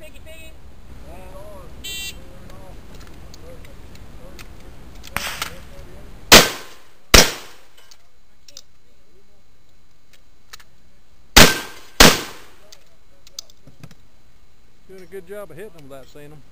piggy, piggy. Doing a good job of hitting them without seeing them.